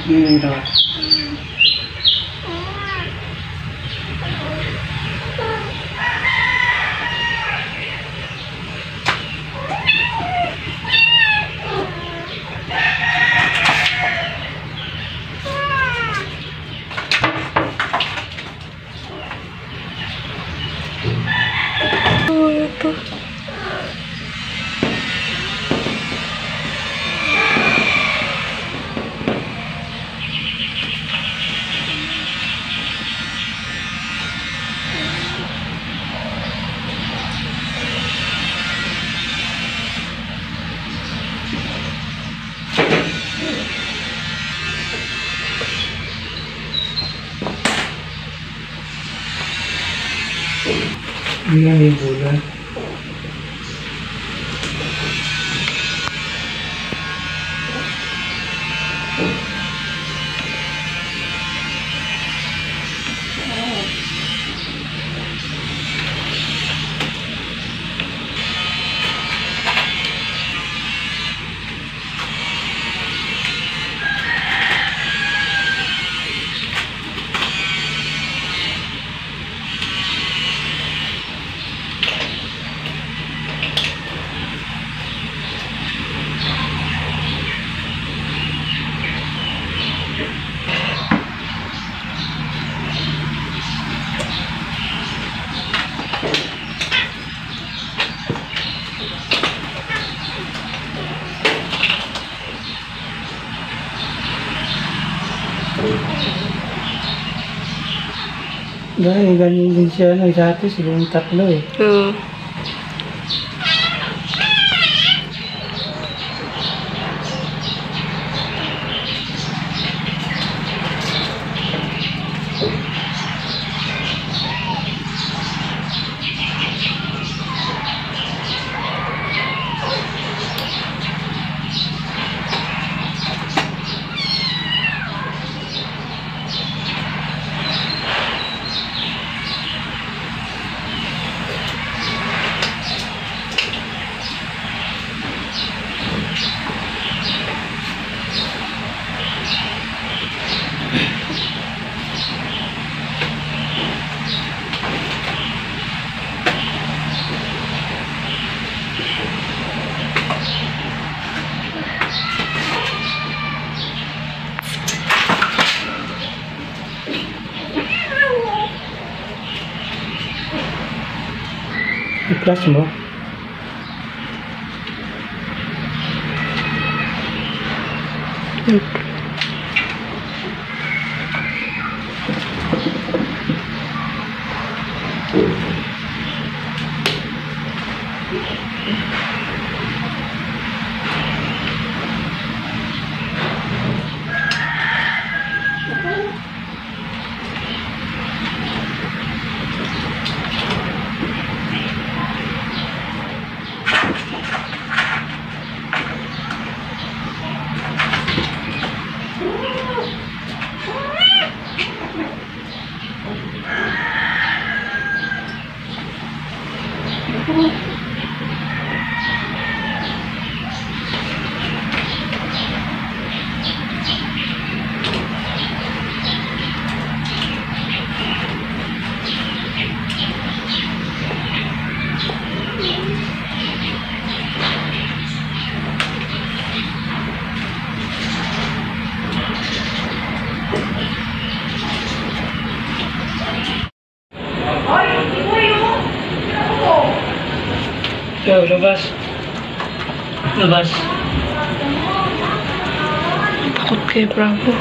Ito. Ini yang may bulan. Dahil ganyan din siya dati silang tatlo eh. Oo. I-flash mo. Ikaw, labas. Labas. Takot kay Bravo.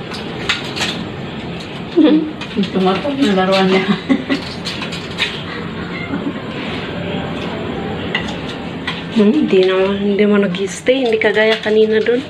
Tumatok na laruan niya. Hindi naman. Hindi mo nag-stay. Hindi kagaya kanina dun.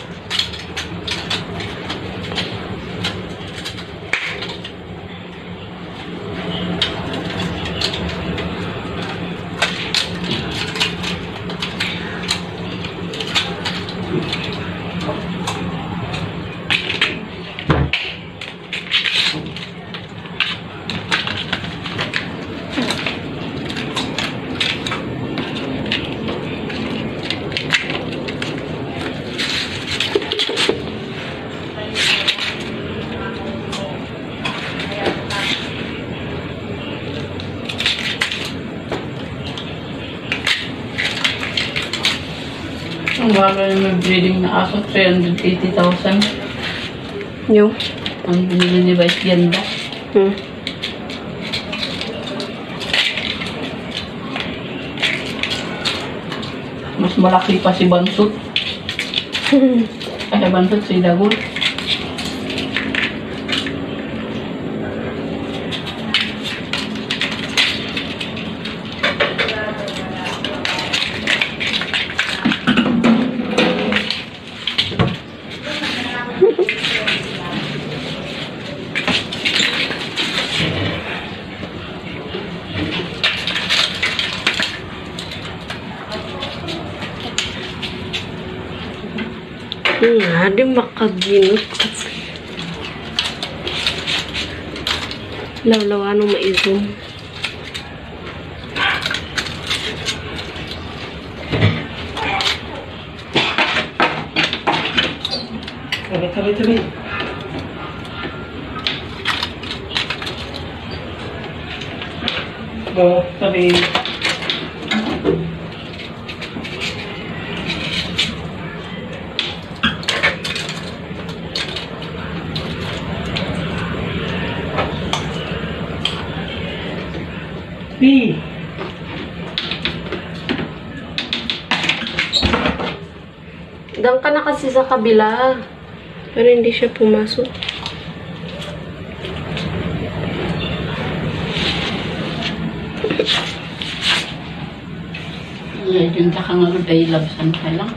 Ang bago yung may breeding na aso, 380,000. Yung? Ang binili ni Vice Ganda. Mas malaki pa si Bansut. Kaya Bansut si Dagul. Ada makaginot kasi. Law-law ano maizom. Tabi. Go, tabi. B. Dang ka na kasi sa kabila. Pero hindi siya pumasok. Yung takang ay labsan ka lang.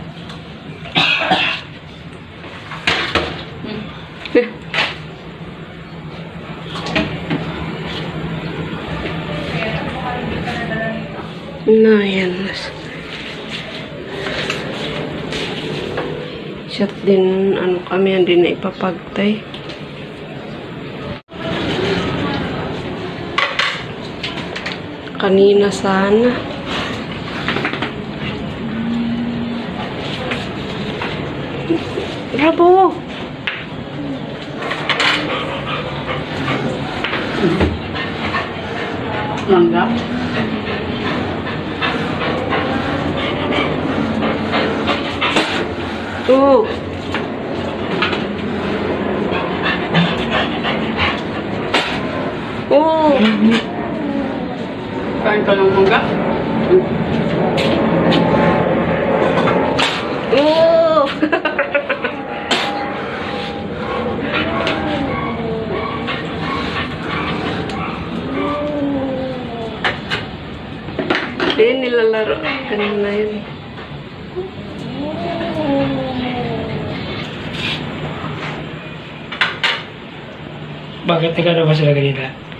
Na, yan. Shot din, ano kami, hindi na ipapagtay. Kanina sana. Bravo! Mangga. Tuh. Oh. Kain ka ng mangga? Oh. Ini nilalaro kanina yun. Bakit nagkano ba sila kanina?